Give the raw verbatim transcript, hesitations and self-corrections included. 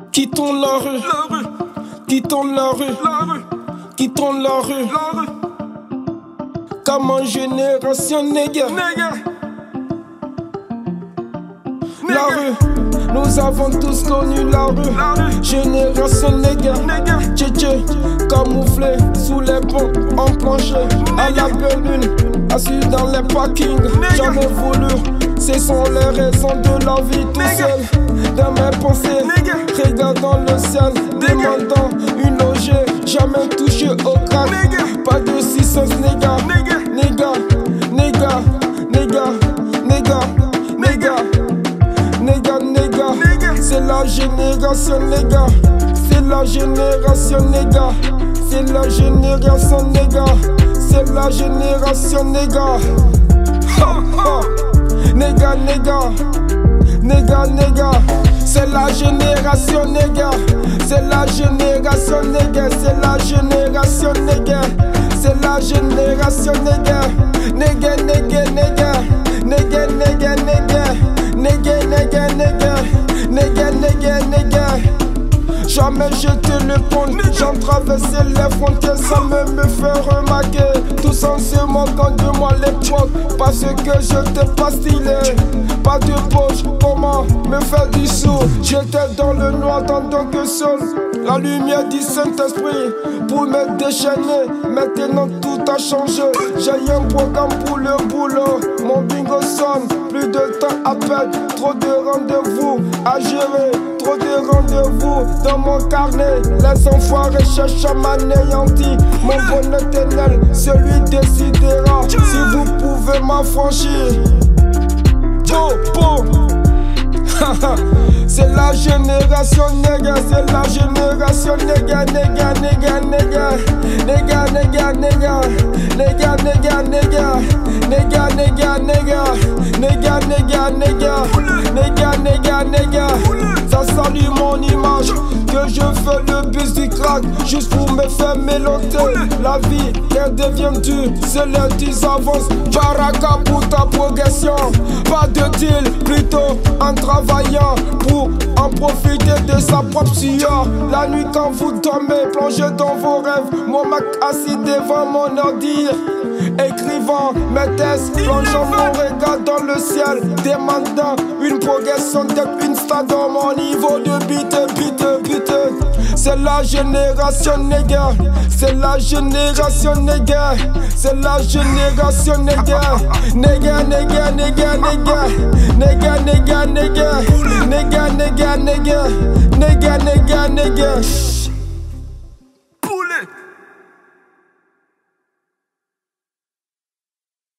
Quittons la rue, la rue, quittons la rue, la rue, quittons la rue, la rue, comme en génération nègre. nègre, La rue, nous avons tous connu la rue, la rue, génération nègre. nègre, Tchétché, camouflé sous les ponts, en plancher, à la belle lune, assis dans les parkings. Jamais voulu, ce sont les raisons de la vie tout seul. Dans mes pensées, regardant le ciel, demandant une logée, jamais touché au crack. Pas de six cents néga, néga, néga, néga, néga, néga, néga, néga. C'est la génération néga, c'est la génération néga, c'est la génération néga, c'est la génération néga. Néga, néga, néga, néga. C'est la génération néga, c'est la génération néga, c'est la génération néga, c'est la génération néga. Néga, néga, néga, néga, néga, néga, néga, néga, néga, néga, néga, néga. Jamais jeté le pont, j'en traversé les frontières sans même me faire remarquer. Tous en se moquant de moi l'époque, parce que j'étais pas stylé. Pas de poche, comment me faire du sou? J'étais dans le noir tant que seul. La lumière du Saint-Esprit pour me déchaîner. Maintenant tout a changé. J'ai un programme pour le boulot. Mon bingo sonne, plus de temps à perdre. Trop de rendez-vous à gérer, trop de rendez-vous dans mon carnet. Les enfoirés cherchent à m'anéantir. Mon bon éternel, celui décidera si vous pouvez m'affranchir. Bon, bon. C'est la génération néga, c'est la génération néga, néga, néga, néga, néga, néga, néga, néga, néga, néga, néga, néga, néga, néga, néga, néga, néga, néga, néga. Ça salue mon image, que je fais le bus du crack, juste pour me faire méloter. La vie, elle devient dure, c'est l'heure des avances. Baraka pour ta progression, pas de deal, plutôt en travaillant pour en profiter de sa propre sueur. La nuit quand vous dormez, plongez dans vos rêves. Mon Mac assis devant mon ordi, écrivant mes tests, plongeant mon regard dans le ciel, demandant une progression d'être une star dans mon niveau de beat, beat, beat. C'est la génération néga, c'est la génération néga, c'est la génération néga. Néga, néga, néga, néga, néga, néga, néga, néga, néga, néga, néga, néga, néga.